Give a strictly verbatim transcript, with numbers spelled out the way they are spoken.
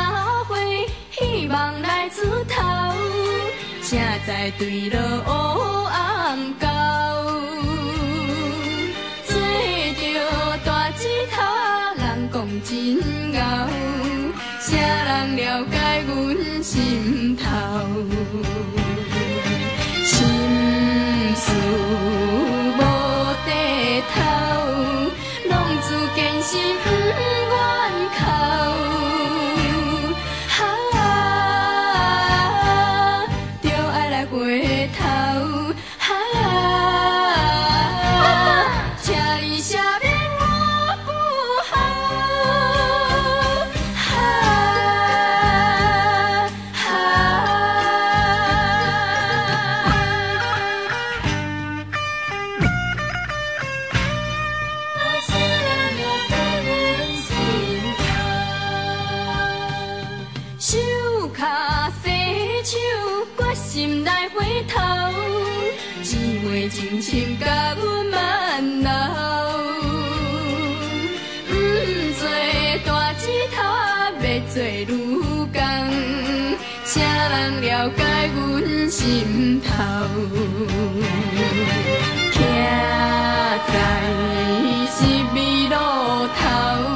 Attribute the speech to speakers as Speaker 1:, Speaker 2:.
Speaker 1: 花，希望来出头，才知对路黑暗到。做着大指头，人讲真敖，谁人了解阮心头？心事无地头，拢自坚心不愿哭。啊，就爱来回头。啊，请你赦免我不好。手脚洗手，决心来回头，姊妹情深甲阮慢留。不做大指头，要做女工，谁人了解阮心头？行在是迷路头。